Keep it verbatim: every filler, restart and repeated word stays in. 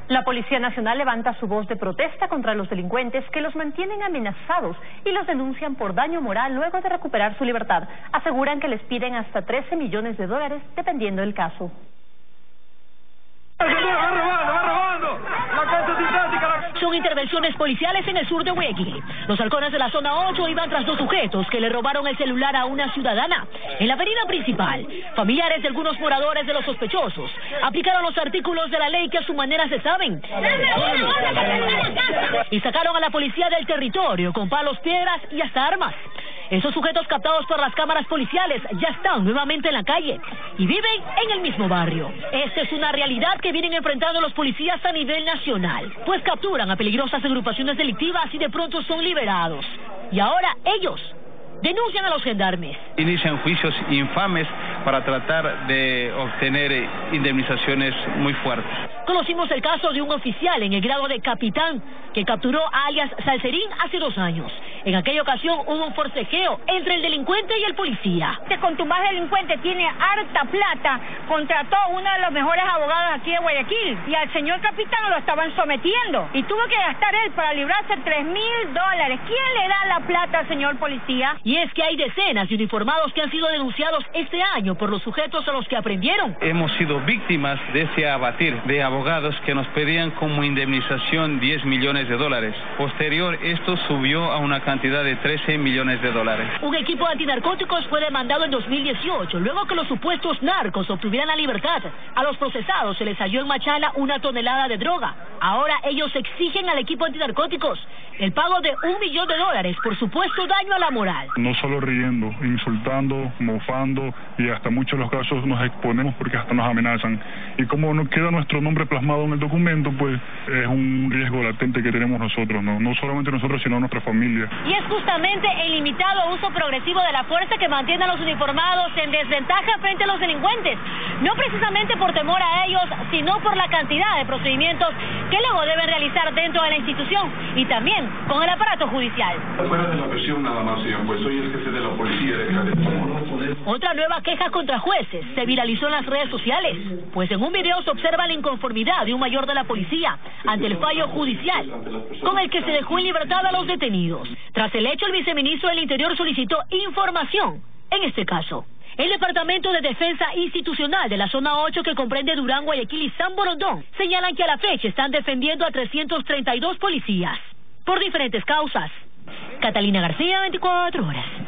La Policía Nacional levanta su voz de protesta contra los delincuentes que los mantienen amenazados y los denuncian por daño moral luego de recuperar su libertad. Aseguran que les piden hasta trece millones de dólares dependiendo del caso. Son intervenciones policiales en el sur de Guayaquil. Los halcones de la zona ocho iban tras dos sujetos que le robaron el celular a una ciudadana. En la avenida principal, familiares de algunos moradores de los sospechosos aplicaron los artículos de la ley que a su manera se saben y sacaron a la policía del territorio con palos, piedras y hasta armas. Esos sujetos captados por las cámaras policiales ya están nuevamente en la calle y viven en el mismo barrio. Esta es una realidad que vienen enfrentando los policías a nivel nacional, pues capturan a peligrosas agrupaciones delictivas y de pronto son liberados. Y ahora ellos denuncian a los gendarmes. Inician juicios infames para tratar de obtener indemnizaciones muy fuertes. Conocimos el caso de un oficial en el grado de capitán que capturó a alias Salserín hace dos años. En aquella ocasión hubo un forcejeo entre el delincuente y el policía. Este contumaz delincuente tiene harta plata, contrató a uno de los mejores abogados aquí de Guayaquil y al señor capitán lo estaban sometiendo y tuvo que gastar él para librarse tres mil dólares. ¿Quién le da la plata al señor policía? Y es que hay decenas de uniformados que han sido denunciados este año por los sujetos a los que aprendieron. Hemos sido víctimas de ese abatir de abogados que nos pedían como indemnización diez millones de dólares. Posterior, esto subió a una cantidad de trece millones de dólares. Un equipo de antinarcóticos fue demandado en dos mil dieciocho, luego que los supuestos narcos obtuvieran la libertad. A los procesados se les halló en Machala una tonelada de droga. Ahora ellos exigen al equipo antinarcóticos el pago de un millón de dólares por supuesto daño a la moral. No solo riendo, insultando, mofando y hasta muchos de los casos nos exponemos porque hasta nos amenazan. Y como no queda nuestro nombre plasmado en el documento, pues es un riesgo latente que tenemos nosotros, no, no solamente nosotros, sino nuestra familia. Y es justamente el limitado uso progresivo de la fuerza que mantiene a los uniformados en desventaja frente a los delincuentes. No precisamente por temor a ellos, sino por la cantidad de procedimientos que luego deben realizar dentro de la institución y también con el aparato judicial. Fuera de la presión nada más, señor, pues soy el jefe de la policía de Caleta. Otra nueva queja contra jueces se viralizó en las redes sociales, pues en un video se observa la inconformidad de un mayor de la policía ante el fallo judicial, con el que se dejó en libertad a los detenidos. Tras el hecho, el viceministro del Interior solicitó información en este caso. El Departamento de Defensa Institucional de la Zona ocho, que comprende Durán, Guayaquil y San Borondón, señalan que a la fecha están defendiendo a trescientos treinta y dos policías por diferentes causas. Catalina García, veinticuatro horas.